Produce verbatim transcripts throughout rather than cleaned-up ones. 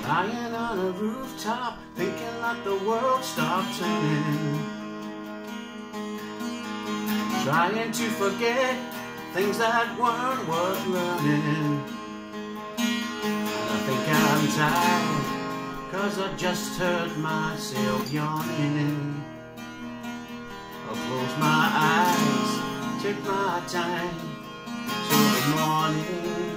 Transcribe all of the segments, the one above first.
Lying on a rooftop, thinking that the world stopped turning. Trying to forget things that weren't worth learning. And I think I'm tired, 'cause I just heard myself yawning. I'll close my eyes, take my time till the morning.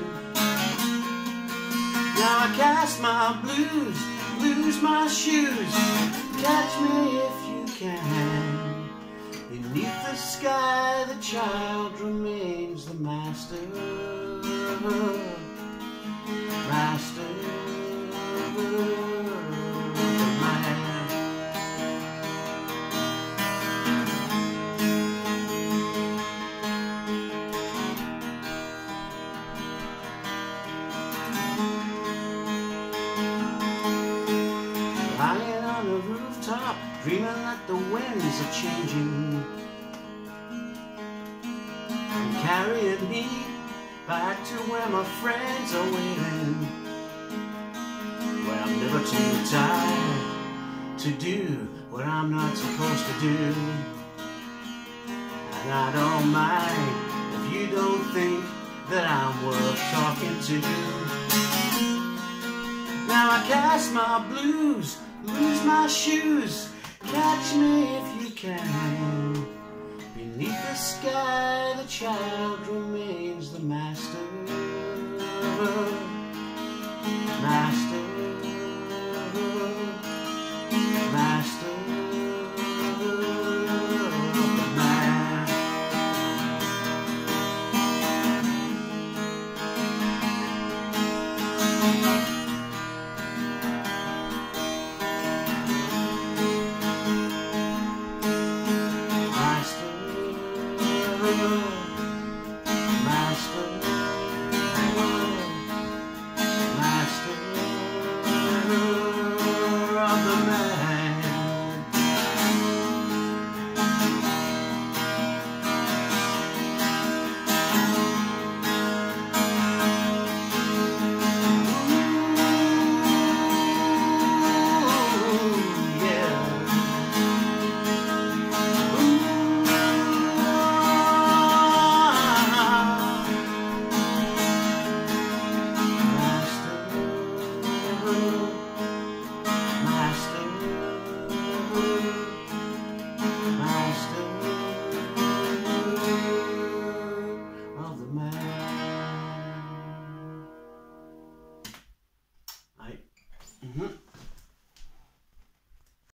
Now I cast my blues, lose my shoes. Catch me if you can. Beneath the sky, the child remains the master. Master of the man. Lying on a rooftop, dreaming that the winds are changing and carrying me back to where my friends are waiting, where I'm never too tired to do what I'm not supposed to do. And I don't mind if you don't think that I'm worth talking to. Now I cast my blues, lose my shoes. Catch me if you can. Beneath the sky, the child remains the master. Master. Master of the man. Master, master of the man. Ooh, yeah. Mm-hmm.